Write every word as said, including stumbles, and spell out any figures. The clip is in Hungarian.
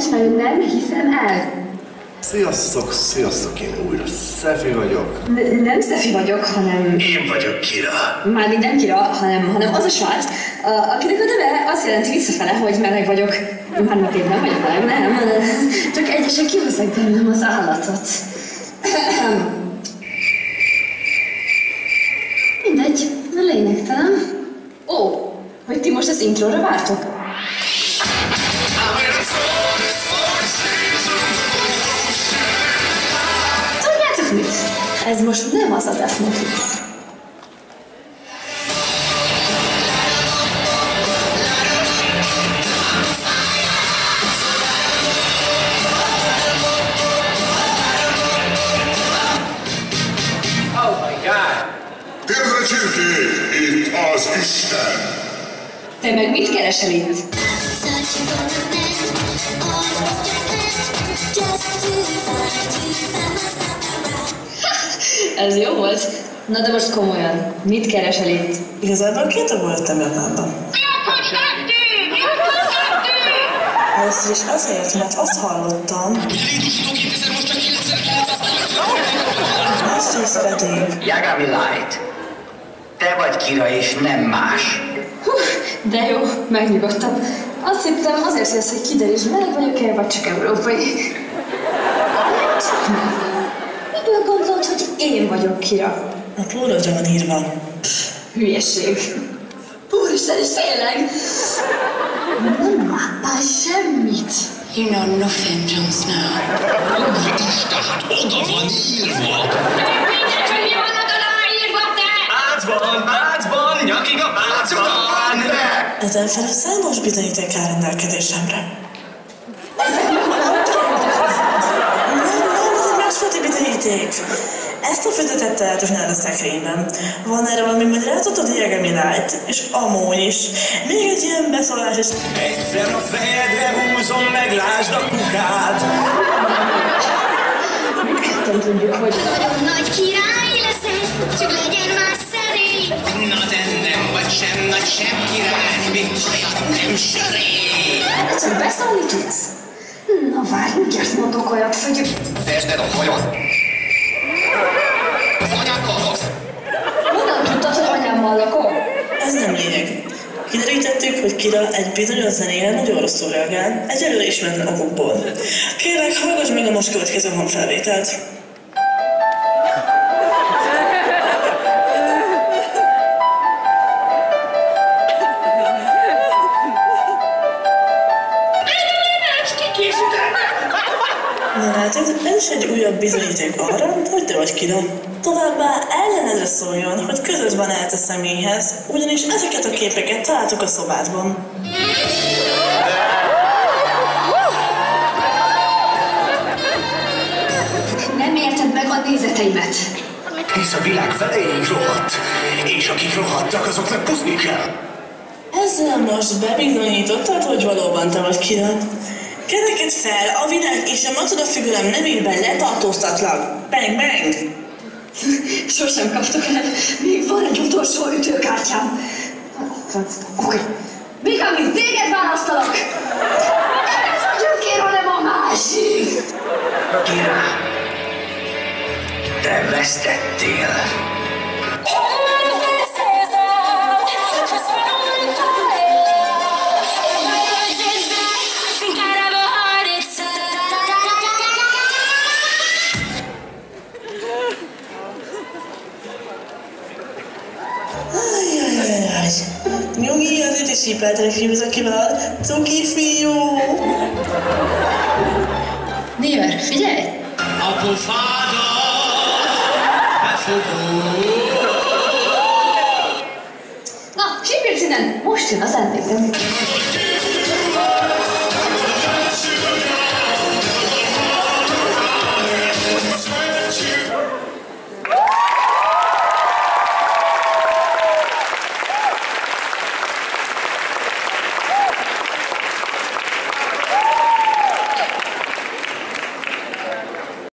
ismerünk, nem hiszem el. Sziasztok, sziasztok, én újra Szefi vagyok. N nem Szefi vagyok, hanem... Én vagyok Kira. Mármint nem Kira, hanem, hanem az a srác, akinek a neve azt jelenti visszafele, hogy meleg vagyok. Mármint én nem vagyok meleg, nem. Csak egyesek kihozzák bennem az állatot. Mindegy, lényegtelen. Ó, hogy ti most az intróra vártok? Tudjátok mit? Ez most nem az a Death Note. Kérdezze csirkék, itt az Isten! Te meg mit keresel itt? Ez jó volt. Na de most komolyan, mit keresel itt? Igazából két a voltam Japánban. Először is azért, mert azt hallottam. Másrészt pedig... Yagami Light. Te vagy Kira és nem más. Hú, de jó, megnyugodtam. Azt hittem azért jössz, hogy kiderítsd, meleg vagyok-e, vagy csak európai. Miből gondolod, hogy én vagyok Kira? A plórodra van írva. Hülyeség. Úristen, és tényleg? Nem láttál semmit. You know nothing, Jon Snow. És tehát oda van írva. Mindent, hogy mi van oda írva, te! Ácban, ácban, nyakig a ácban! Ezen felül számos bizonyíték áll rendelkezésemre. Ezek nem nem kerültek hozzád. Nem, nem, ez egy másfajta bizonyíték. Ezt a füzetet találtuk a szekrényben. Van erre valami magyarázatod, Yagami Light, és amúgy is. Még egy ilyen beszólás is. Egyszer a fejedre húzom, meglásd a kukát. Mindketten tudjuk, hogy... Nagyon nagy király leszek, csak legyen már szerény. Na de nem vagy sem nagy, sem király, még hajat nem sörény. Csak beszólni tudsz? Na várj, mindjárt mondok olyat, hogy... Fested a hajad. Az anyákkal laksz. Honnan tudtad, hogy anyámmal lakok? Ez nem lényeg. Kiderítettük, hogy Kira egy bizonyos zenére nagyon rosszul reagál, egy előre ismeretlen okokból. Kérlek, hallgass meg a most következő hangfelvételt. Na látod, ez is egy újabb bizonyíték arra, hogy te vagy Kira. Továbbá ellenedre szóljon, hogy között van át a személyhez, ugyanis ezeket a képeket találtuk a szobádban. Nem érted meg a nézeteimet. Hisz a világ feléig rohadt, és akik rohadtak, azoknak puszni kell. Ezzel most bebizonyítottad, hogy valóban te vagy Kira. Kezeket fel, a világ és a macsoda figurám nevében letartóztatlak. Bang, bang! Sosem kaptok el. Még van egy utolsó ütőkártyám. Oké. Okay. Mikami, téged választalak! Nem ez a gyökér, hanem a másik! Kira, te vesztettél. Nyugi, azért is sípeltelek Ryuzakival. Cuki fiú! Nier, figyelj! A pofáda befogó. Na, sípérc innen! Most jön az ending.